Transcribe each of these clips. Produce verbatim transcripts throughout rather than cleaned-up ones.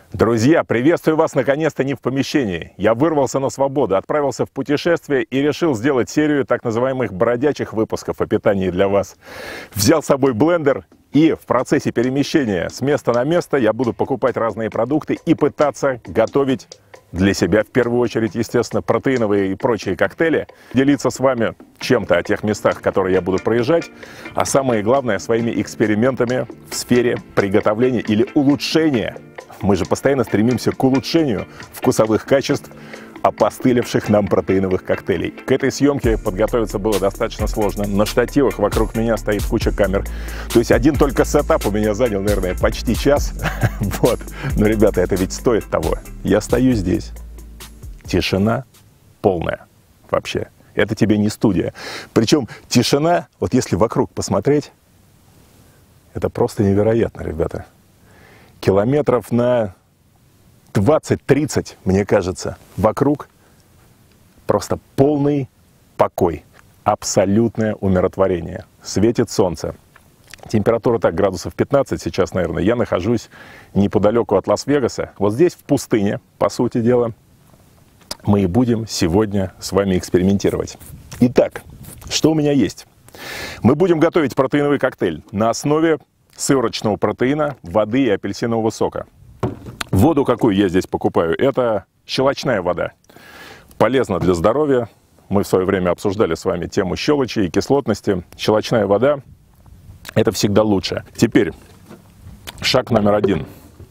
Друзья, приветствую вас наконец-то не в помещении. Я вырвался на свободу, отправился в путешествие и решил сделать серию так называемых бродячих выпусков о питании для вас. Взял с собой блендер и в процессе перемещения с места на место я буду покупать разные продукты и пытаться готовить для себя, в первую очередь, естественно, протеиновые и прочие коктейли, делиться с вами чем-то о тех местах, которые я буду проезжать, а самое главное, своими экспериментами в сфере приготовления или улучшения. Мы же постоянно стремимся к улучшению вкусовых качеств опостылевших нам протеиновых коктейлей. К этой съемке подготовиться было достаточно сложно. На штативах вокруг меня стоит куча камер. То есть один только сетап у меня занял, наверное, почти час. Вот. Но, ребята, это ведь стоит того. Я стою здесь. Тишина полная. Вообще. Это тебе не студия. Причем тишина, вот если вокруг посмотреть, это просто невероятно, ребята. Километров на двадцать-тридцать, мне кажется, вокруг просто полный покой, абсолютное умиротворение. Светит солнце. Температура так, градусов пятнадцать сейчас, наверное. Я нахожусь неподалеку от Лас-Вегаса. Вот здесь, в пустыне, по сути дела, мы и будем сегодня с вами экспериментировать. Итак, что у меня есть? Мы будем готовить протеиновый коктейль на основе сывороточного протеина, воды и апельсинового сока. Воду какую я здесь покупаю? Это щелочная вода. Полезна для здоровья. Мы в свое время обсуждали с вами тему щелочи и кислотности. Щелочная вода – это всегда лучше. Теперь шаг номер один.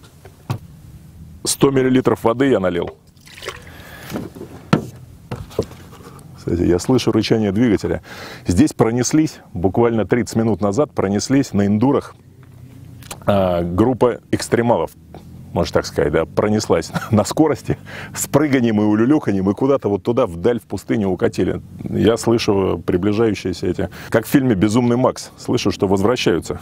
сто миллилитров воды я налил. Кстати, я слышу рычание двигателя. Здесь пронеслись, буквально тридцать минут назад пронеслись на эндурах а, группа экстремалов. Можно так сказать, да, пронеслась на скорости, с прыганием и улюлюханием, и куда-то вот туда, вдаль, в пустыню укатили. Я слышу приближающиеся эти, как в фильме «Безумный Макс», слышу, что возвращаются.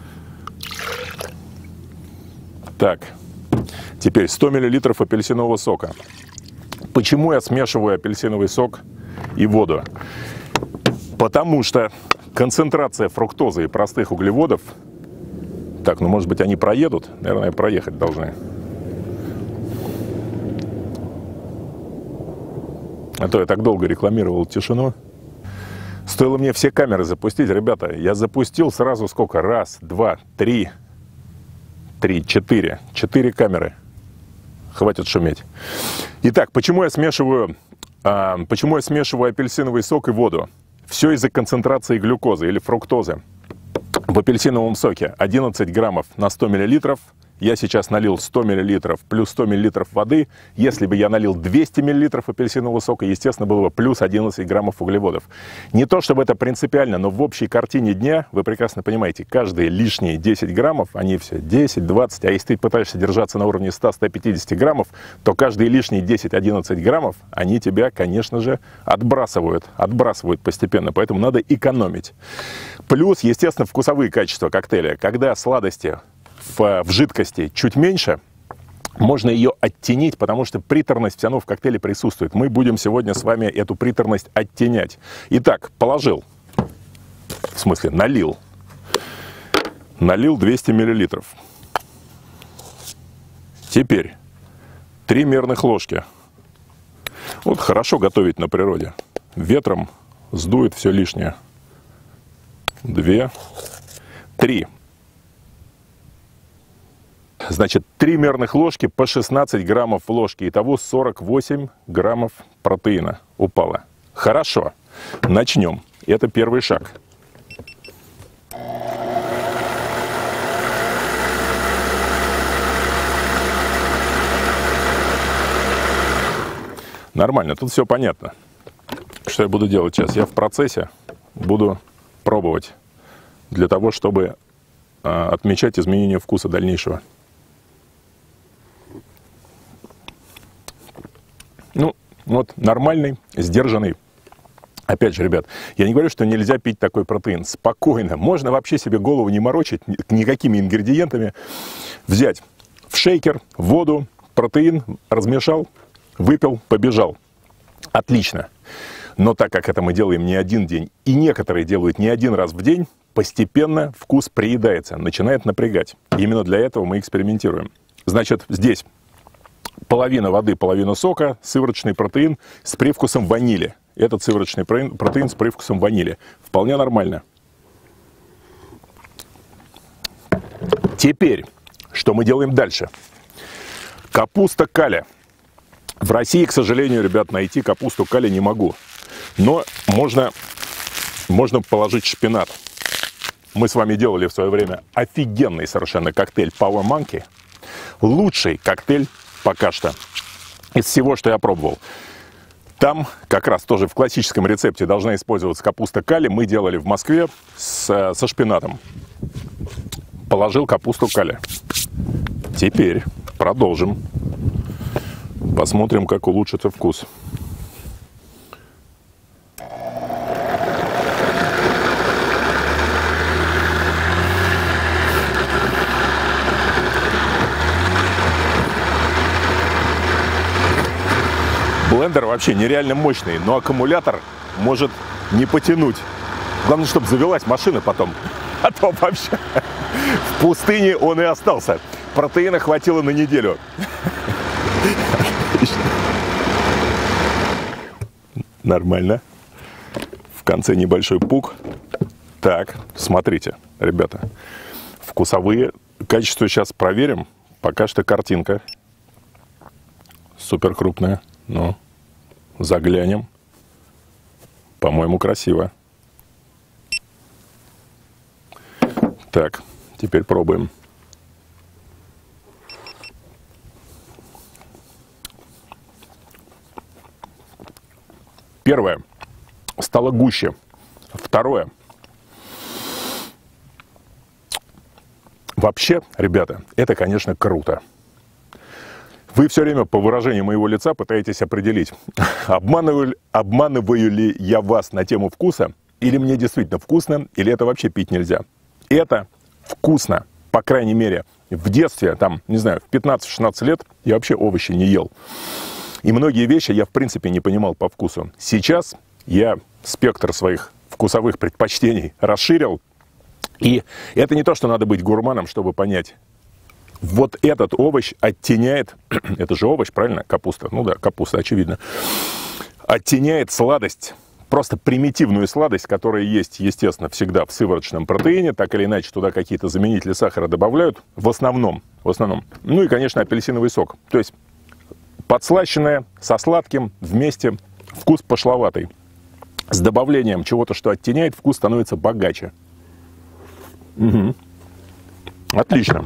Так, теперь сто миллилитров апельсинового сока. Почему я смешиваю апельсиновый сок и воду? Потому что концентрация фруктозы и простых углеводов. Так, ну, может быть, они проедут? Наверное, проехать должны. А то я так долго рекламировал тишину. Стоило мне все камеры запустить. Ребята, я запустил сразу сколько? Раз, два, три. Три, четыре. Четыре камеры. Хватит шуметь. Итак, почему я смешиваю, а, почему я смешиваю апельсиновый сок и воду? Все из-за концентрации глюкозы или фруктозы. В апельсиновом соке одиннадцать граммов на сто миллилитров. Я сейчас налил сто миллилитров плюс сто миллилитров воды. Если бы я налил двести миллилитров апельсинового сока, естественно, было бы плюс одиннадцать граммов углеводов. Не то чтобы это принципиально, но в общей картине дня, вы прекрасно понимаете, каждые лишние десять граммов, они все десять, двадцать, а если ты пытаешься держаться на уровне ста-ста пятидесяти граммов, то каждые лишние десять-одиннадцать граммов, они тебя, конечно же, отбрасывают, отбрасывают постепенно, поэтому надо экономить. Плюс, естественно, вкусовые качества коктейля. Когда сладости в, в жидкости чуть меньше, можно ее оттенить, потому что приторность все равно в коктейле присутствует. Мы будем сегодня с вами эту приторность оттенять. Итак, положил, в смысле налил, налил двести миллилитров. Теперь три мерных ложки. Вот хорошо готовить на природе. Ветром сдует все лишнее. Две, три. Значит, три мерных ложки по шестнадцать граммов в ложке. Итого сорок восемь граммов протеина упало. Хорошо. Начнем. Это первый шаг. Нормально, тут все понятно. Что я буду делать сейчас? Я в процессе буду пробовать для того, чтобы а, отмечать изменения вкуса дальнейшего. Ну, вот нормальный, сдержанный. Опять же, ребят, я не говорю, что нельзя пить такой протеин. Спокойно. Можно вообще себе голову не морочить никакими ингредиентами. Взять в шейкер воду, протеин, размешал, выпил, побежал. Отлично. Но так как это мы делаем не один день, и некоторые делают не один раз в день, постепенно вкус приедается, начинает напрягать. Именно для этого мы экспериментируем. Значит, здесь половина воды, половина сока, сывороточный протеин с привкусом ванили. Этот сывороточный протеин с привкусом ванили. Вполне нормально. Теперь, что мы делаем дальше? Капуста каля. В России, к сожалению, ребят, найти капусту каля не могу. Но можно, можно положить шпинат. Мы с вами делали в свое время офигенный совершенно коктейль Power Monkey. Лучший коктейль пока что из всего, что я пробовал. Там как раз тоже в классическом рецепте должна использоваться капуста каля. Мы делали в Москве с, со шпинатом. Положил капусту каля. Теперь продолжим. Посмотрим, как улучшится вкус. Блендер вообще нереально мощный, но аккумулятор может не потянуть. Главное, чтобы завелась машина потом. А то вообще в пустыне он и остался. Протеина хватило на неделю. Нормально. В конце небольшой пук. Так, смотрите, ребята. Вкусовые качества сейчас проверим. Пока что картинка. Супер крупная. Ну, заглянем. По-моему, красиво. Так, теперь пробуем. Первое. Стало гуще. Второе. Вообще, ребята, это, конечно, круто. Вы все время по выражению моего лица пытаетесь определить, обманываю, обманываю ли я вас на тему вкуса, или мне действительно вкусно, или это вообще пить нельзя. Это вкусно, по крайней мере. В детстве, там, не знаю, в пятнадцать-шестнадцать лет я вообще овощи не ел. И многие вещи я, в принципе, не понимал по вкусу. Сейчас я спектр своих вкусовых предпочтений расширил. И это не то, что надо быть гурманом, чтобы понять. Вот этот овощ оттеняет, это же овощ, правильно? Капуста. Ну да, капуста, очевидно. Оттеняет сладость, просто примитивную сладость, которая есть, естественно, всегда в сывороточном протеине. Так или иначе, туда какие-то заменители сахара добавляют. В основном, в основном. Ну и, конечно, апельсиновый сок. То есть подслащенное со сладким вместе, вкус пошловатый. С добавлением чего-то, что оттеняет, вкус становится богаче. Угу. Отлично.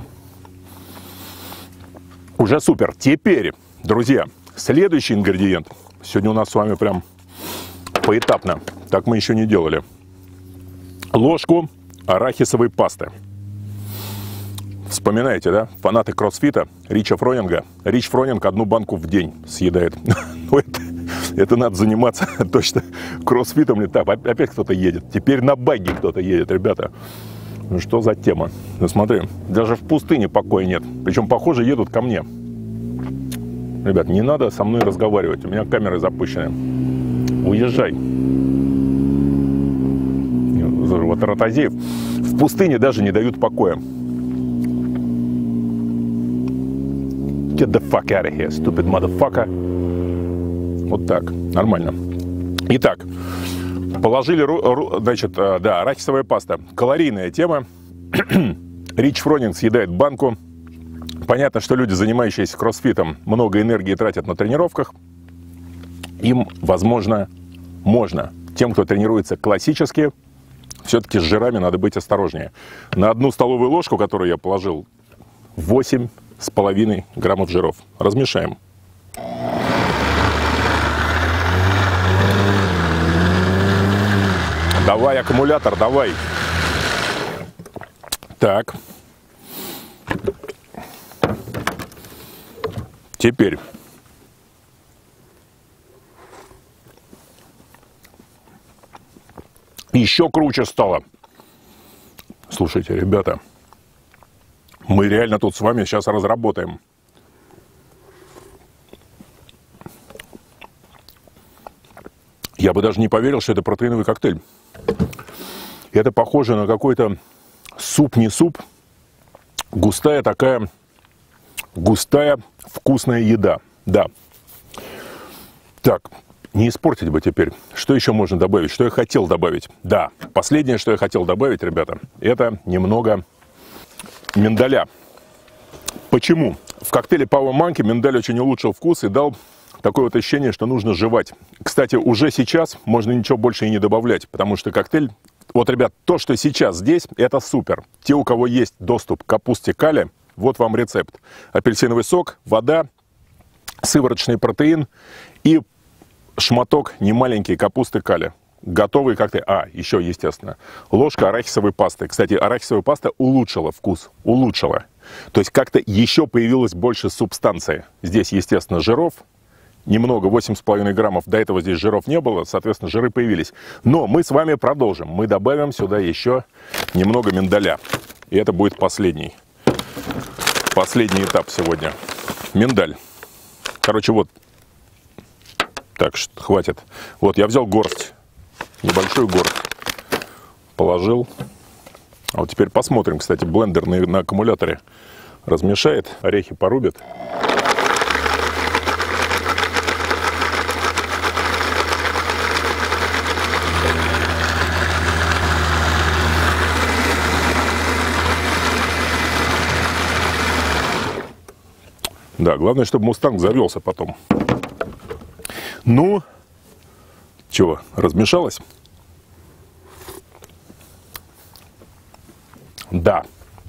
Уже супер. Теперь, друзья, следующий ингредиент. Сегодня у нас с вами прям поэтапно. Так мы еще не делали. Ложку арахисовой пасты. Вспоминаете, да? Фанаты кроссфита, Рича Фронинга. Рич Фронинг одну банку в день съедает. Ну, это, это надо заниматься точно кроссфитом. Так, опять кто-то едет. Теперь на багги кто-то едет, ребята. Ну, что за тема? Ну, смотри, даже в пустыне покоя нет. Причем, похоже, едут ко мне. Ребят, не надо со мной разговаривать. У меня камеры запущены. Уезжай. Вот Ротозеев. В пустыне даже не дают покоя. Get the fuck out of here, stupid motherfucker. Вот так. Нормально. Итак. Положили, значит, да, арахисовая паста. Калорийная тема. Рич Фронинг съедает банку. Понятно, что люди, занимающиеся кроссфитом, много энергии тратят на тренировках. Им, возможно, можно. Тем, кто тренируется классически, все-таки с жирами надо быть осторожнее. На одну столовую ложку, которую я положил, восемь с половиной граммов жиров. Размешаем. Давай, аккумулятор, давай. Так. Теперь. Еще круче стало. Слушайте, ребята. Мы реально тут с вами сейчас разработаем. Я бы даже не поверил, что это протеиновый коктейль. Это похоже на какой-то суп, не суп. Густая такая, густая вкусная еда. Да. Так, не испортить бы теперь. Что еще можно добавить? Что я хотел добавить? Да, последнее, что я хотел добавить, ребята, это немного миндаля. Почему? В коктейле Power Monkey миндаль очень улучшил вкус и дал такое вот ощущение, что нужно жевать. Кстати, уже сейчас можно ничего больше и не добавлять, потому что коктейль... Вот, ребят, то, что сейчас здесь, это супер. Те, у кого есть доступ к капусте кали, вот вам рецепт. Апельсиновый сок, вода, сывороточный протеин и шматок немаленький капусты кали. Готовый коктейль. А, еще, естественно, ложка арахисовой пасты. Кстати, арахисовая паста улучшила вкус. Улучшила. То есть как-то еще появилось больше субстанции. Здесь, естественно, жиров. Немного, восемь с половиной граммов. До этого здесь жиров не было, соответственно, жиры появились. Но мы с вами продолжим. Мы добавим сюда еще немного миндаля. И это будет последний. Последний этап сегодня. Миндаль. Короче, вот. Так, хватит. Вот, я взял горсть. Небольшую горсть. Положил. А вот теперь посмотрим, кстати, блендер на, на аккумуляторе размешает, орехи порубит. Да, главное, чтобы мустанг завелся потом. Ну, чего, размешалось? Да.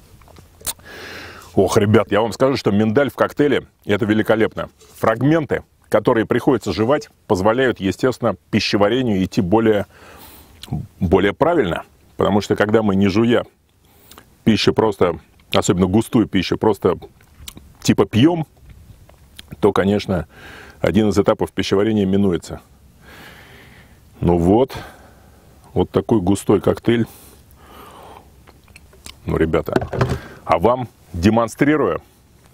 Ох, ребят, я вам скажу, что миндаль в коктейле – это великолепно. Фрагменты, которые приходится жевать, позволяют, естественно, пищеварению идти более, более правильно. Потому что, когда мы, не жуя пищу просто, особенно густую пищу, просто типа пьем, то, конечно, один из этапов пищеварения минуется. Ну вот, вот такой густой коктейль. Ну, ребята, а вам демонстрирую.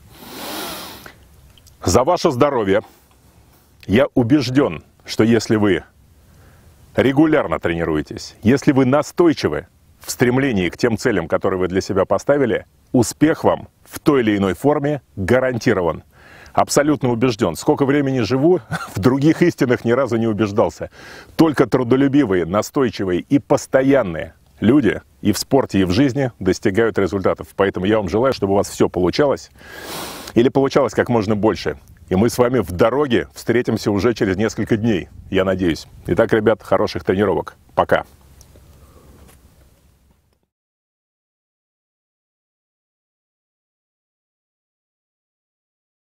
За ваше здоровье. Я убежден, что если вы регулярно тренируетесь, если вы настойчивы в стремлении к тем целям, которые вы для себя поставили, успех вам в той или иной форме гарантирован. Абсолютно убежден. Сколько времени живу, в других истинах ни разу не убеждался. Только трудолюбивые, настойчивые и постоянные люди и в спорте, и в жизни достигают результатов. Поэтому я вам желаю, чтобы у вас все получалось. Или получалось как можно больше. И мы с вами в дороге встретимся уже через несколько дней, я надеюсь. Итак, ребят, хороших тренировок. Пока.